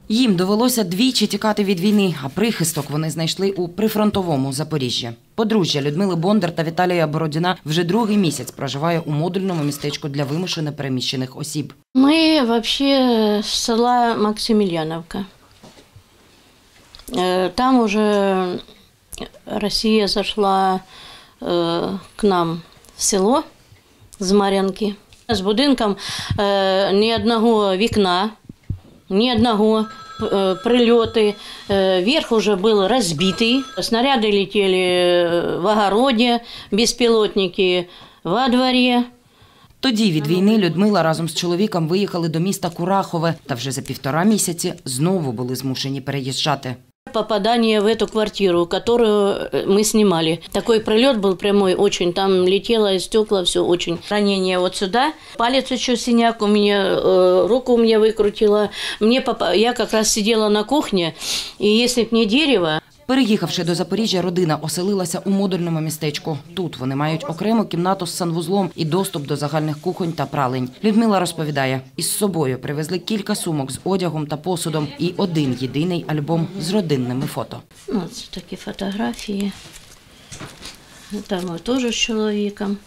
Їм довелося двічі тікати від війни, а прихисток вони знайшли у прифронтовому Запоріжжі. Подружжя Людмили Бондар та Віталія Бородіна вже другий місяць проживає у модульному містечку для вимушено переміщених осіб. Ми взагалі з села Максимільяновка. Там уже Росія зайшла к нам в село з Мар'янки. З будинком ні одного вікна, ні одного прильоти. Верх уже был разбитый. Снаряды летели в огороде, беспилотники во дворе. Тоді від війни Людмила разом з чоловіком виїхали до міста Курахове та вже за 1,5 місяці знову були змушені переїжджати. Попадание в эту квартиру, которую мы снимали. Такой прилет был прямой, очень. Там летело стекла, все очень. Ранение вот сюда. Палец еще синяк у меня, руку у меня выкрутила. Я как раз сидела на кухне, и если б не дерево... Переїхавши до Запоріжжя, родина оселилася у модульному містечку. Тут вони мають окрему кімнату з санвузлом і доступ до загальних кухонь та пралень. Людмила розповідає, із собою привезли кілька сумок з одягом та посудом і один єдиний альбом з родинними фото. Ось такі фотографії. Там ми теж з чоловіком.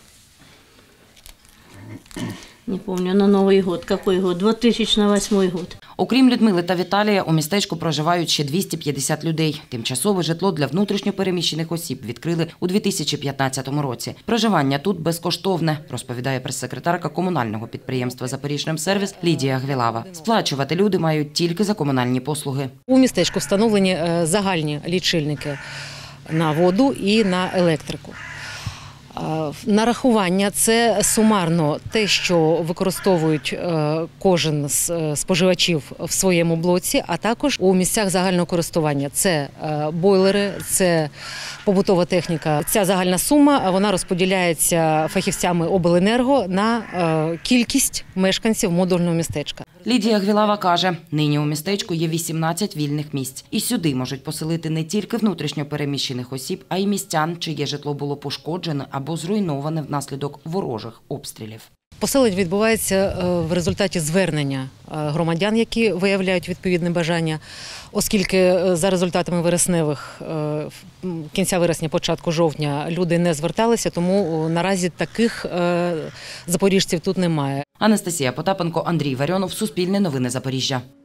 Не пам'ятаю, на Новий год. Який год? 2008 год. Окрім Людмили та Віталія, у містечку проживають ще 250 людей. Тимчасове житло для внутрішньо переміщених осіб відкрили у 2015 році. Проживання тут безкоштовне, розповідає прес-секретарка комунального підприємства «Запоріжнемсервіс» Лідія Гвілава. Сплачувати люди мають тільки за комунальні послуги. У містечку встановлені загальні лічильники на воду і на електрику. Нарахування – це сумарно те, що використовують кожен з споживачів в своєму блоці, а також у місцях загального користування. Це бойлери, це побутова техніка. Ця загальна сума вона розподіляється фахівцями обленерго на кількість мешканців модульного містечка. Лідія Гвілава каже, нині у містечку є 18 вільних місць. І сюди можуть поселити не тільки внутрішньо переміщених осіб, а й містян, чиє житло було пошкоджене або зруйноване внаслідок ворожих обстрілів. Поселення відбувається в результаті звернення громадян, які виявляють відповідне бажання, оскільки за результатами вересневих, кінця вересня, початку жовтня люди не зверталися, тому наразі таких запоріжців тут немає. Анастасія Потапенко, Андрій Варіонов, Суспільне новини Запоріжжя.